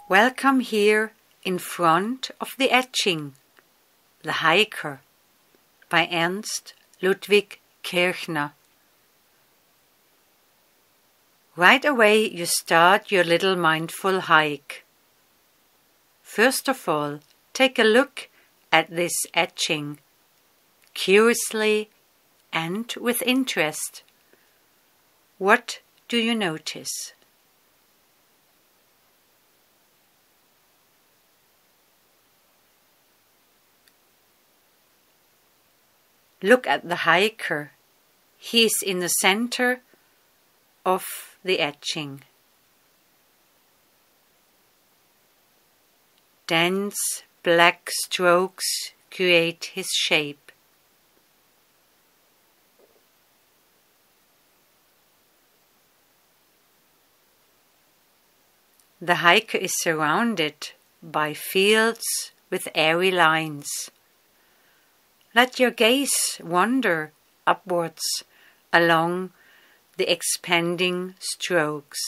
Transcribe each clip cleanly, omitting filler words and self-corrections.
Welcome here in front of the etching, The Hiker, by Ernst Ludwig Kirchner. Right away you start your little mindful hike. First of all, take a look at this etching, curiously and with interest. What do you notice? Look at the hiker. He is in the center of the etching. Dense black strokes create his shape. The hiker is surrounded by fields with airy lines. Let your gaze wander upwards along the expanding strokes.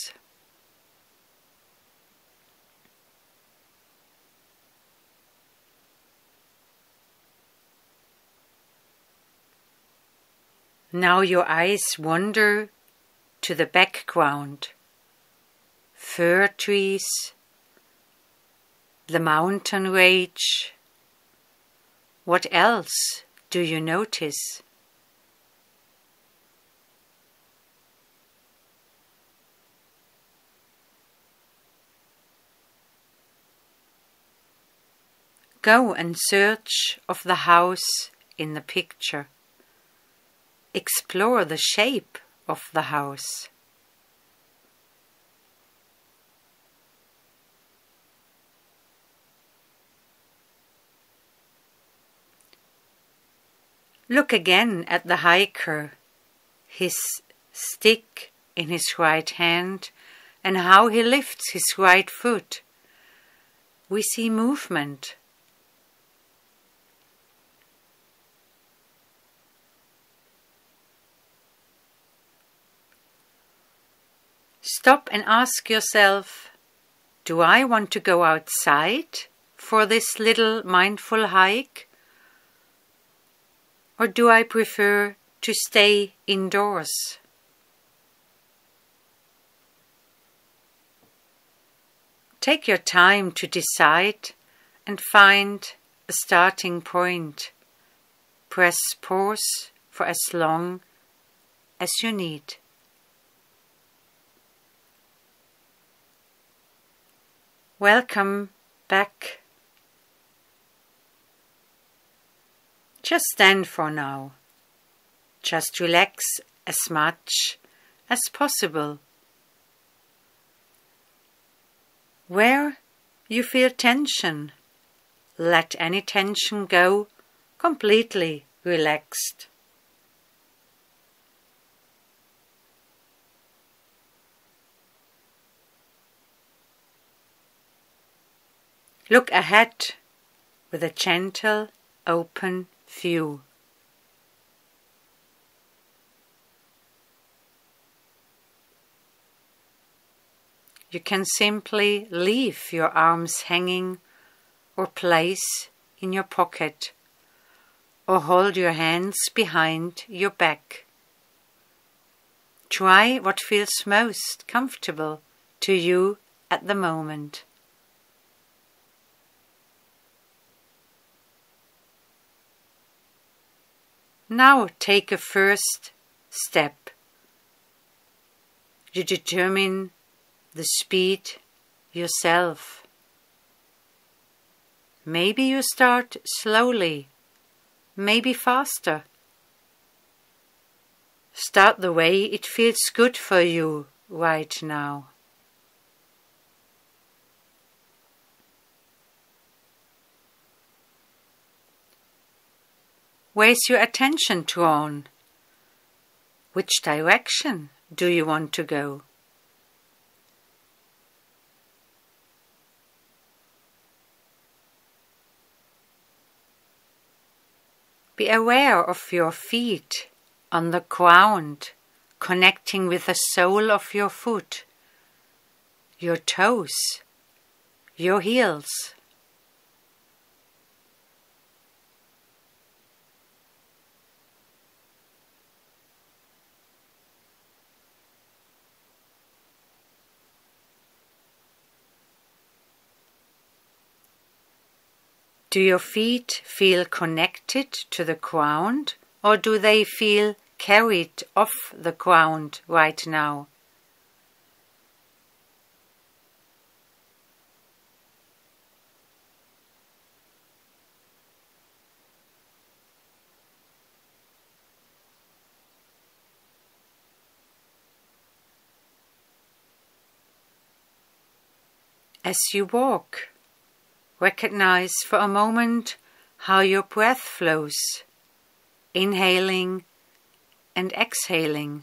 Now your eyes wander to the background. Fir trees, the mountain range. What else do you notice? Go and search of the house in the picture. Explore the shape of the house. Look again at the hiker, his stick in his right hand, and how he lifts his right foot. We see movement. Stop and ask yourself, do I want to go outside for this little mindful hike? Or do I prefer to stay indoors? Take your time to decide and find a starting point. Press pause for as long as you need. Welcome back. Just stand for now. Just relax as much as possible. Where you feel tension, let any tension go, completely relaxed. Look ahead with a gentle, open view. You can simply leave your arms hanging or place in your pocket or hold your hands behind your back. Try what feels most comfortable to you at the moment. Now take a first step. You determine the speed yourself. Maybe you start slowly, maybe faster. Start the way it feels good for you right now. Where's your attention drawn? Which direction do you want to go? Be aware of your feet on the ground, connecting with the sole of your foot, your toes, your heels. Do your feet feel connected to the ground, or do they feel carried off the ground right now? As you walk, recognize for a moment how your breath flows, inhaling and exhaling.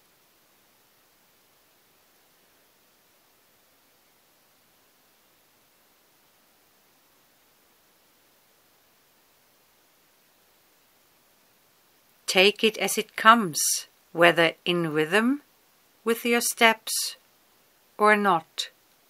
Take it as it comes, whether in rhythm with your steps or not.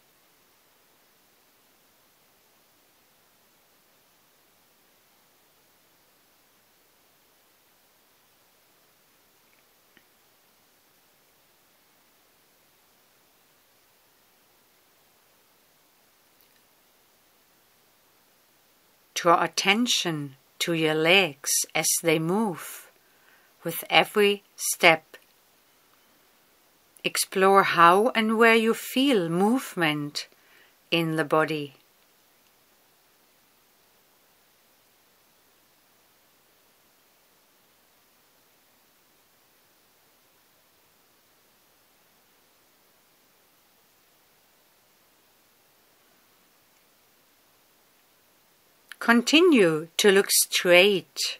Draw attention to your legs as they move with every step. Explore how and where you feel movement in the body. Continue to look straight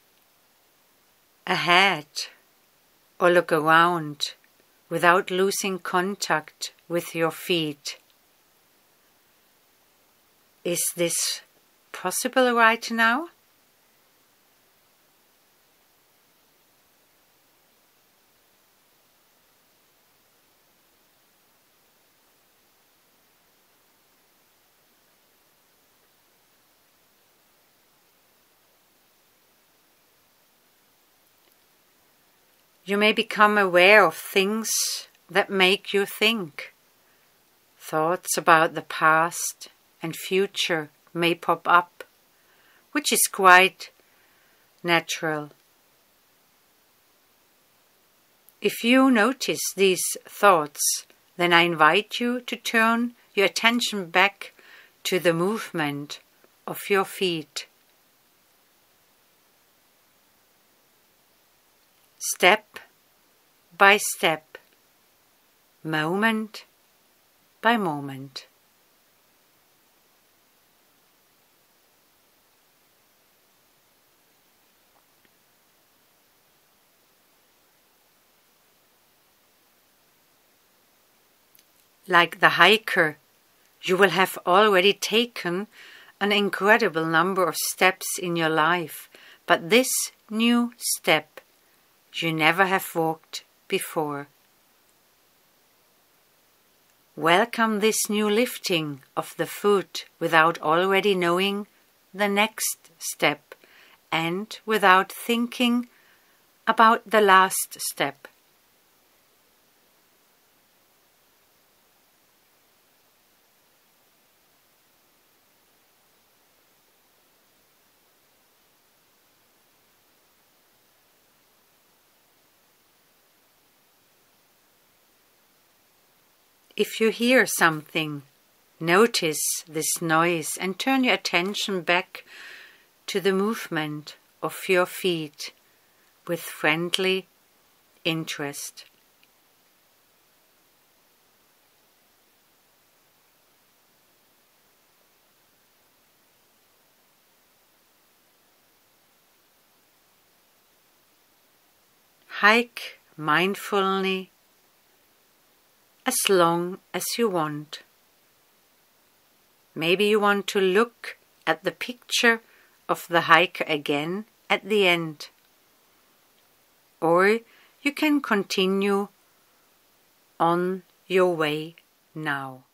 ahead or look around without losing contact with your feet. Is this possible right now? You may become aware of things that make you think. Thoughts about the past and future may pop up, which is quite natural. If you notice these thoughts, then I invite you to turn your attention back to the movement of your feet. Step by step, moment by moment. Like the hiker, you will have already taken an incredible number of steps in your life, but this new step you never have walked before. Welcome this new lifting of the foot without already knowing the next step and without thinking about the last step. If you hear something, notice this noise and turn your attention back to the movement of your feet with friendly interest. Hike mindfully as long as you want. Maybe you want to look at the picture of the hiker again at the end. Or you can continue on your way now.